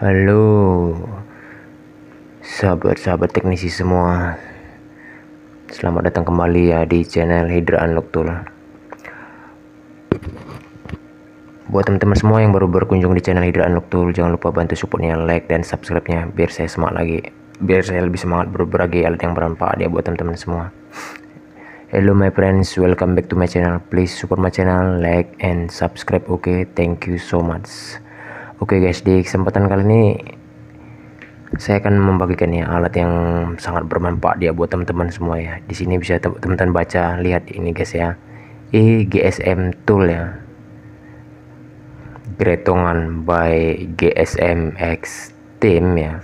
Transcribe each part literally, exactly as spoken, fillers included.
Halo sahabat-sahabat teknisi semua, selamat datang kembali ya di channel Hydra Unlock Tool. Buat teman-teman semua yang baru berkunjung di channel Hydra Unlock Tool, jangan lupa bantu supportnya, like dan subscribe-nya biar saya semangat lagi, biar saya lebih semangat berbagi alat yang bermanfaat ya buat teman-teman semua. Hello my friends, welcome back to my channel. Please support my channel, like and subscribe. Oke, okay? Thank you so much. Oke okay guys, di kesempatan kali ini saya akan membagikan ya alat yang sangat bermanfaat ya buat teman-teman semua ya. Di sini bisa teman-teman baca, lihat ini guys ya, E G S M Tool ya, Gretongan by G S M X Team ya.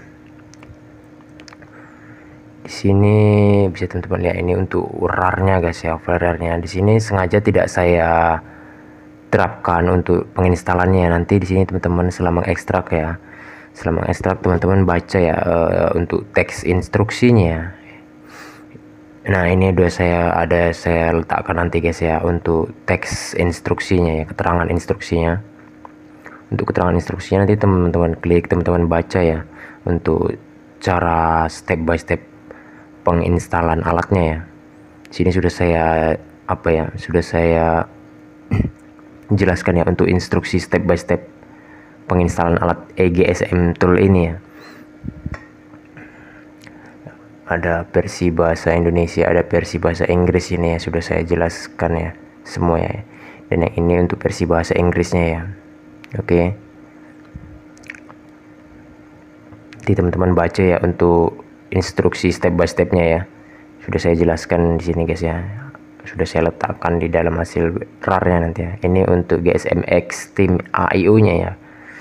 Di sini bisa teman-teman lihat ini untuk RAR-nya guys ya, RAR-nya. Di sini sengaja tidak saya terapkan untuk penginstalannya. Nanti di sini teman-teman selama ekstrak ya, selama ekstrak teman-teman baca ya uh, untuk teks instruksinya. Nah ini udah saya ada saya letakkan nanti guys ya untuk teks instruksinya ya, keterangan instruksinya. Untuk keterangan instruksinya nanti teman-teman klik, teman-teman baca ya untuk cara step by step penginstalan alatnya ya. Sini sudah saya apa ya, sudah saya jelaskan ya untuk instruksi step by step penginstalan alat E G S M Tool ini ya. Ada versi bahasa Indonesia, ada versi bahasa Inggris ini ya, sudah saya jelaskan ya semua ya. Dan yang ini untuk versi bahasa Inggrisnya ya. Oke. Jadi teman-teman baca ya untuk instruksi step by stepnya ya. Sudah saya jelaskan di sini guys ya. Sudah saya letakkan di dalam hasil RAR-nya nanti ya. Ini untuk G S M X Team A I O-nya ya.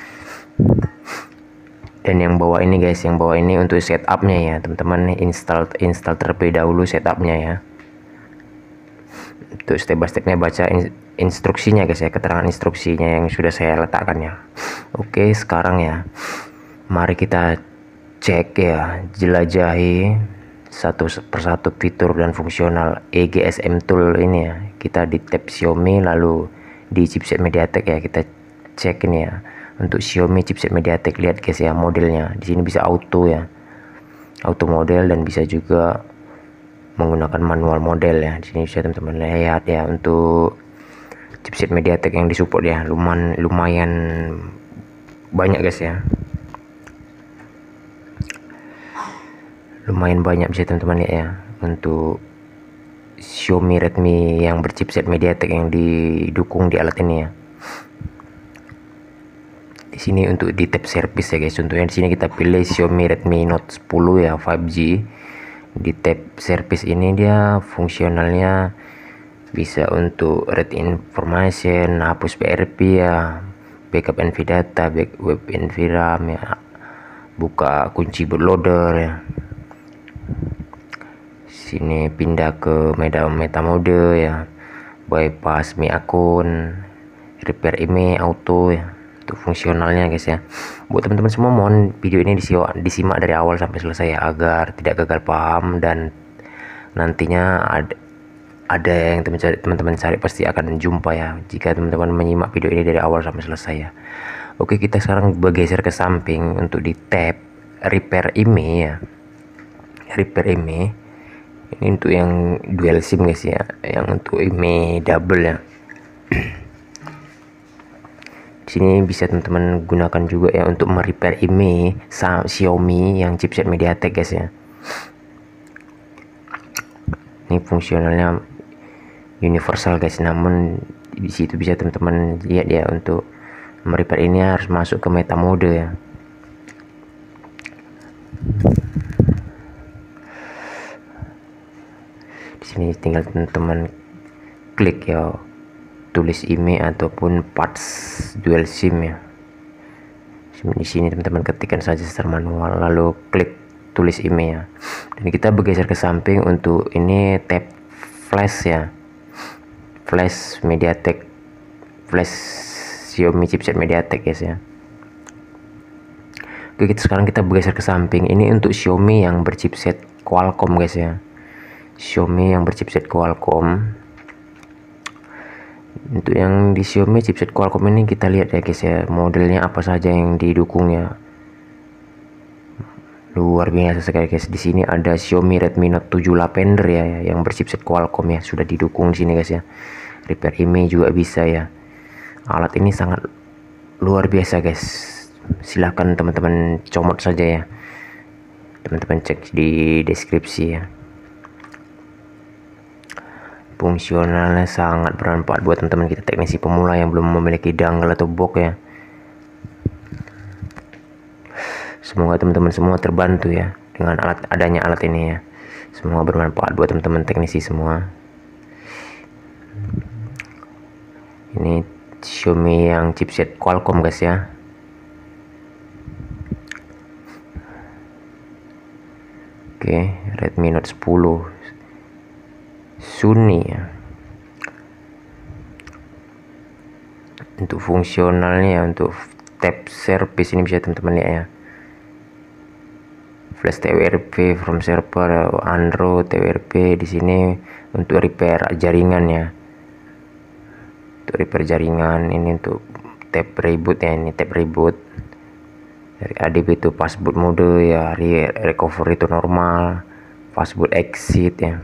Dan yang bawah ini guys, yang bawah ini untuk setupnya ya teman-teman, install install terlebih dahulu setupnya ya. Untuk step by stepnya baca in, instruksinya guys ya, keterangan instruksinya yang sudah saya letakkan ya. Oke, sekarang ya mari kita cek ya, jelajahi satu persatu fitur dan fungsional E G S M Tool ini ya. Kita di tab Xiaomi, lalu di chipset MediaTek ya, kita cek ini ya. Untuk Xiaomi chipset MediaTek, lihat guys ya modelnya. Di sini bisa auto ya, auto model, dan bisa juga menggunakan manual model ya. Di sini bisa teman-teman lihat ya untuk chipset MediaTek yang disupport ya, lumayan lumayan banyak guys ya. Lumayan banyak bisa teman-teman lihat ya untuk Xiaomi Redmi yang berchipset MediaTek yang didukung di alat ini ya. Di sini untuk di tab service ya guys, contohnya di sini kita pilih Xiaomi Redmi Note sepuluh ya lima G. Di tab service ini dia fungsionalnya bisa untuk read information, hapus P R P ya, backup N V data, backup N V RAM ya, buka kunci bootloader ya. Sini pindah ke meta meta mode ya, bypass Mi akun, repair email auto ya. Untuk fungsionalnya guys ya. Buat teman-teman semua, mohon video ini disimak, disimak dari awal sampai selesai ya, agar tidak gagal paham dan nantinya ada ada yang teman-teman cari pasti akan jumpa ya jika teman-teman menyimak video ini dari awal sampai selesai ya. Oke, kita sekarang bergeser ke samping untuk di tab repair email ya. Repair email ini untuk yang dual sim guys ya, yang untuk email double ya. Di sini bisa teman-teman gunakan juga ya untuk merepair email Xiaomi yang chipset MediaTek guys ya. Ini fungsionalnya universal guys, namun di situ bisa teman-teman lihat ya untuk merepair ini harus masuk ke meta mode ya. Di sini tinggal teman-teman klik ya, tulis email ataupun parts dual sim ya. Di sini teman-teman ketikkan saja secara manual, lalu klik tulis email ya. Dan kita bergeser ke samping untuk ini tab flash ya, flash MediaTek, flash Xiaomi chipset MediaTek guys ya. Oke, kita sekarang kita bergeser ke samping, ini untuk Xiaomi yang berchipset Qualcomm guys ya. Xiaomi yang berchipset Qualcomm. Untuk yang di Xiaomi chipset Qualcomm ini kita lihat ya guys ya, modelnya apa saja yang didukungnya. Luar biasa sekali guys. Di sini ada Xiaomi Redmi Note tujuh Lavender ya, yang berchipset Qualcomm ya, sudah didukung di sini guys ya. Repair email juga bisa ya. Alat ini sangat luar biasa guys. Silahkan teman-teman comot saja ya. Teman-teman cek di deskripsi ya. Fungsionalnya sangat bermanfaat buat teman-teman kita teknisi pemula yang belum memiliki dongle atau box ya. Semoga teman-teman semua terbantu ya dengan alat adanya alat ini ya. Semoga bermanfaat buat teman-teman teknisi semua. Ini Xiaomi yang chipset Qualcomm guys ya. Oke, Redmi Note sepuluh Sunny ya. Untuk fungsionalnya, untuk tap service ini bisa teman-teman lihat ya. Flash T W R P from server Android T W R P di sini untuk repair jaringan ya. Untuk repair jaringan ini untuk tap reboot ya, ini tap reboot. Dari A D B itu passboot mode ya, recovery itu normal, passboot exit ya.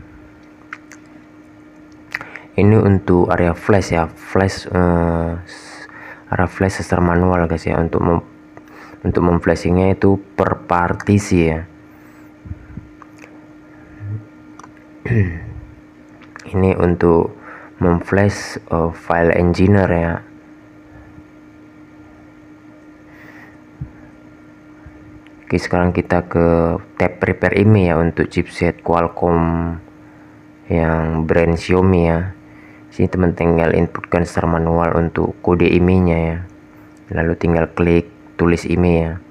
Ini untuk area flash ya, flash uh, area flash secara manual guys ya. Untuk mem untuk memflashingnya itu per partisi ya. Ini untuk memflash uh, file engineer ya. Oke, sekarang kita ke tab repair I M E I ya, untuk chipset Qualcomm yang brand Xiaomi ya. Sini teman tinggal inputkan secara manual untuk kode I M E I-nya ya. Lalu tinggal klik tulis I M E I ya.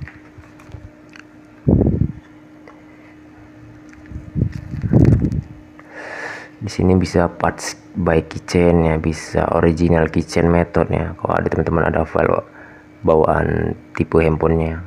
Di sini bisa parts by keychain ya, bisa original keychain method ya. Kalau ada teman-teman ada file bawaan tipe handphonenya.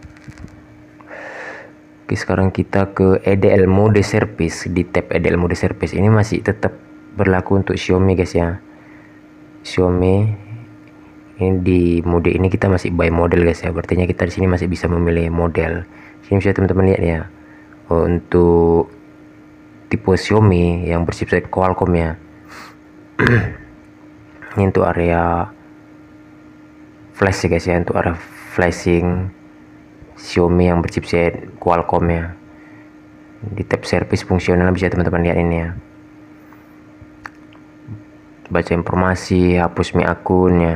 Oke, sekarang kita ke E D L mode service. Di tab E D L mode service ini masih tetap berlaku untuk Xiaomi guys ya. Xiaomi ini di mode ini kita masih by model guys ya. Artinya kita di sini masih bisa memilih model. Sini bisa teman-teman lihat ya. Oh, untuk tipe Xiaomi yang berchipset Qualcomm ya. Ini untuk area flash ya guys ya, untuk area flashing Xiaomi yang berchipset Qualcomm ya. Di tab service fungsional bisa teman-teman lihat ini ya. Baca informasi, hapus mi akun ya.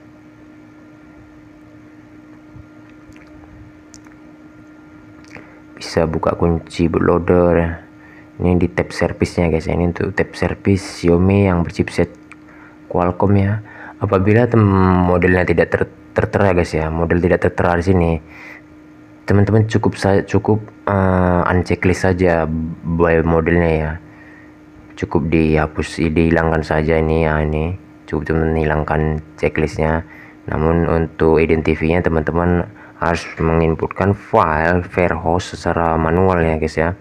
Bisa buka kunci bootloader ya. Ini di tab service-nya guys ya. Ini untuk tab service Xiaomi yang berchipset Qualcomm ya. Apabila modelnya tidak ter tertera guys ya, model tidak tertera di sini, teman-teman cukup saya cukup uh, unchecklist saja by modelnya ya. Cukup dihapus, dihilangkan saja ini ya. Ini cukup teman hilangkan checklistnya. Namun untuk identifinya teman-teman harus menginputkan file Firehose secara manual ya guys ya,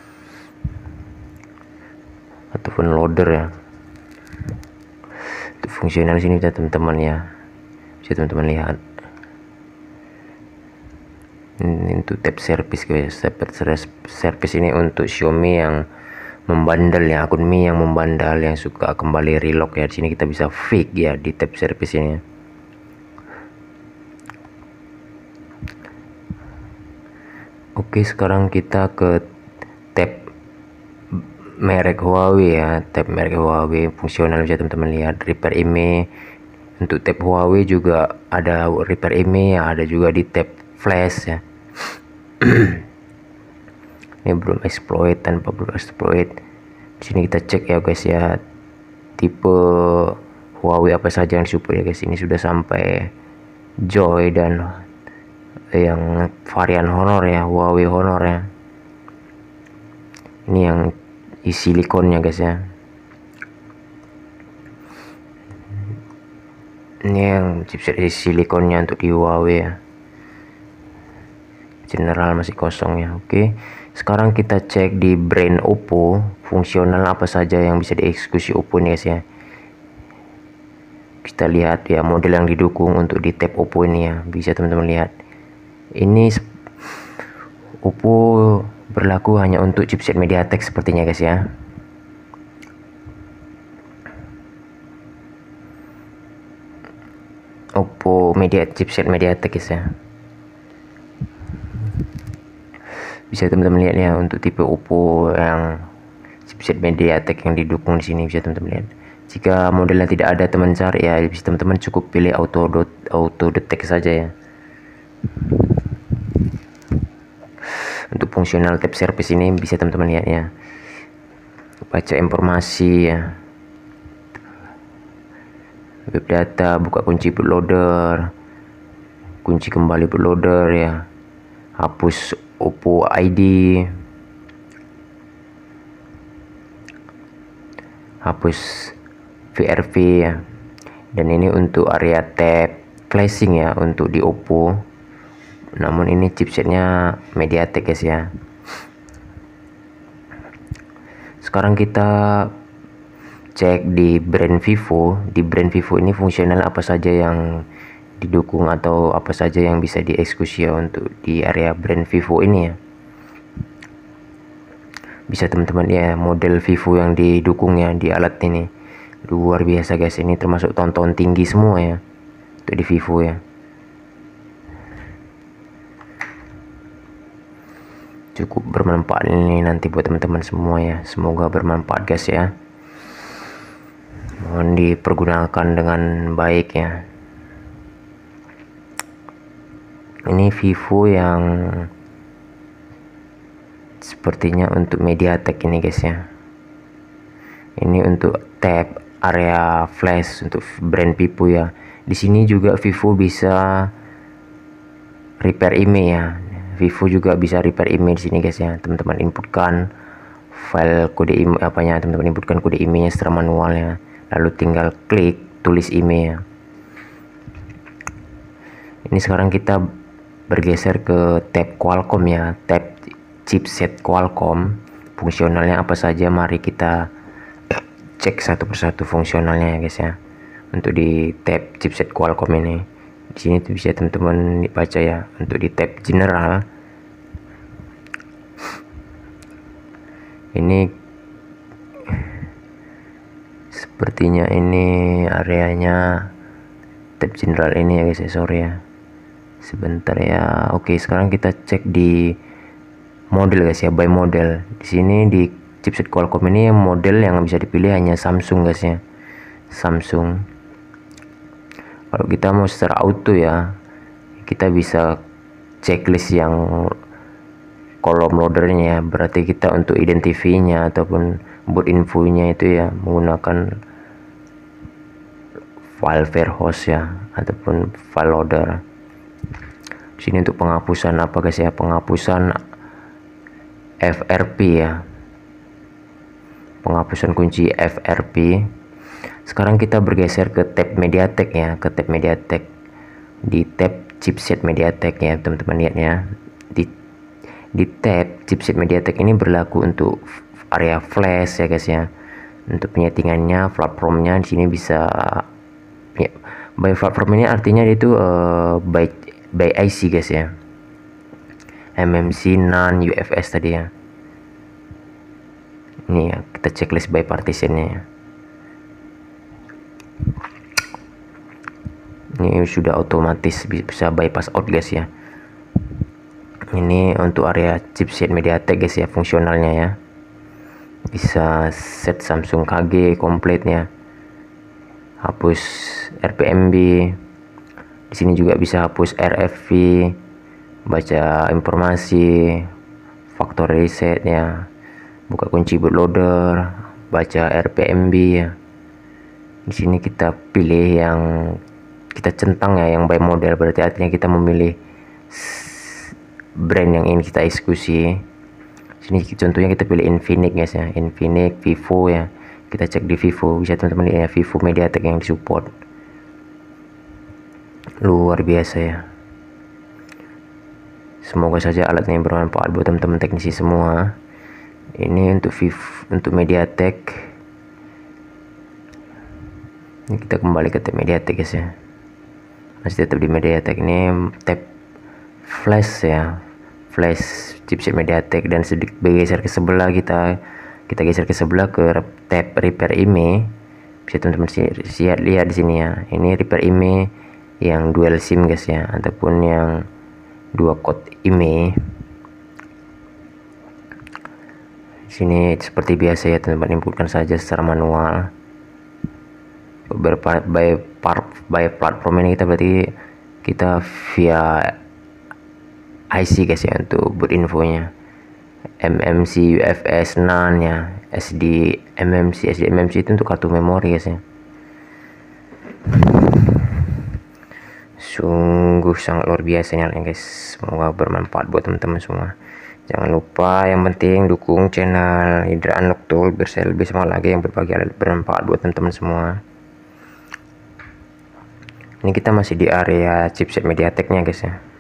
ataupun loader ya. Untuk fungsional sini bisa teman-teman ya, bisa teman-teman lihat. Ini untuk tab service guys. Tab service ini untuk Xiaomi yang membandel ya, akun Mi yang membandel, yang suka kembali relock ya. Di sini kita bisa fix ya di tab service ini. Oke, sekarang kita ke tab merek Huawei ya. Tab merek Huawei fungsional bisa teman-teman lihat, repair I M E I. Untuk tab Huawei juga ada repair I M E I ya, ada juga di tab flash ya. Ini belum exploit, tanpa belum exploit. Di sini kita cek ya guys ya, tipe Huawei apa saja yang support ya guys. Ini sudah sampai Joy dan yang varian Honor ya, Huawei Honor ya. Ini yang isi silikonnya guys ya. Ini yang chipset isi silikonnya untuk di Huawei ya. General masih kosong ya. Oke, sekarang kita cek di brand Oppo, fungsional apa saja yang bisa dieksekusi Oppo nih guys ya. Kita lihat ya model yang didukung untuk di tab Oppo ini ya, bisa teman-teman lihat. Ini Oppo berlaku hanya untuk chipset MediaTek sepertinya guys ya. Oppo media chipset MediaTek guys ya. Bisa teman-teman lihat ya, untuk tipe Oppo yang chipset MediaTek yang didukung di sini bisa teman-teman lihat. Jika modelnya tidak ada teman cari ya, bisa teman-teman cukup pilih auto auto detect saja ya. Untuk fungsional tab service ini bisa teman-teman lihat ya, baca informasi ya, web data, buka kunci bootloader, kunci kembali bootloader ya, hapus Oppo I D, hapus V R V ya. Dan ini untuk area tab flashing ya untuk di Oppo, namun ini chipsetnya MediaTek guys ya. Sekarang kita cek di brand Vivo. Di brand Vivo ini fungsional apa saja yang didukung atau apa saja yang bisa dieksekusi ya untuk di area brand Vivo ini ya. Bisa teman-teman ya, model Vivo yang didukung ya di alat ini luar biasa guys. Ini termasuk tahun-tahun tinggi semua ya untuk di Vivo ya. Cukup bermanfaat ini nanti buat teman-teman semua ya. Semoga bermanfaat guys ya. Mohon dipergunakan dengan baik ya. Ini Vivo yang sepertinya untuk MediaTek ini guys ya. Ini untuk tab area flash untuk brand Vivo ya. Di sini juga Vivo bisa repair email ya. Vivo juga bisa repair email di sini guys ya. Teman-teman inputkan file kode email apanya, teman-teman inputkan kode emailnya secara manual ya. Lalu tinggal klik tulis email ya. Ini sekarang kita bergeser ke tab Qualcomm ya, tab chipset Qualcomm. Fungsionalnya apa saja, mari kita cek satu persatu fungsionalnya ya guys ya. Untuk di tab chipset Qualcomm ini, di sini tuh bisa teman-teman dibaca ya. Untuk di tab general ini sepertinya ini areanya tab general ini ya guys ya, sorry ya sebentar ya. Oke, sekarang kita cek di model guys ya, by model. Di sini di chipset Qualcomm ini model yang bisa dipilih hanya Samsung guys ya, Samsung. Kalau kita mau secara auto ya, kita bisa checklist yang kolom loadernya, berarti kita untuk identifinya ataupun boot infonya itu ya menggunakan file warehouse ya ataupun file loader. Di sini untuk penghapusan apa guys ya, penghapusan F R P ya, penghapusan kunci F R P. Sekarang kita bergeser ke tab MediaTek ya, ke tab MediaTek. Di tab chipset MediaTek ya teman-teman lihat ya. Di di tab chipset MediaTek ini berlaku untuk area flash ya guys ya. Untuk penyetingannya, platformnya di sini bisa ya, by platform ini artinya itu uh, by by I C guys ya. M M C, NAND, U F S tadi ya. Ini ya, kita checklist by partitionnya ya. Ini sudah otomatis bisa bypass out guys ya. Ini untuk area chipset MediaTek guys ya, fungsionalnya ya. Bisa set Samsung K G kompletnya, hapus R P M B. Di sini juga bisa hapus R F V, baca informasi, factory reset ya, buka kunci bootloader, baca R P M B ya. Di sini kita pilih yang kita centang ya, yang by model, berarti artinya kita memilih brand yang ingin kita eksekusi. Sini contohnya kita pilih Infinix guys ya, Infinix, Vivo ya. Kita cek di Vivo, bisa teman-teman lihat ya, Vivo MediaTek yang disupport. Luar biasa ya. Semoga saja alatnya bermanfaat buat teman-teman teknisi semua. Ini untuk Vivo, untuk MediaTek. Ini kita kembali ke tab MediaTek guys ya. Masih tetap di MediaTek, ini tab flash ya, flash chipset MediaTek dan sedikit bergeser ke sebelah, kita kita geser ke sebelah ke tab repair I M E I. Bisa teman-teman lihat lihat di sini ya, ini repair I M E I yang dual SIM guys ya, ataupun yang dua code I M E I. Sini seperti biasa ya teman-teman, inputkan saja secara manual. Beberapa by part by platform ini kita berarti kita via I C guys ya untuk boot infonya. M M C U F S NAND ya, S D M M C, S D M M C itu untuk kartu memori guys ya. Sungguh sangat luar biasa ya guys, semoga bermanfaat buat teman-teman semua. Jangan lupa yang penting dukung channel Hydra Unlock Tool biar saya lebih semangat lagi yang berbagi hal bermanfaat buat teman-teman semua. Ini kita masih di area chipset MediaTek nya guys ya.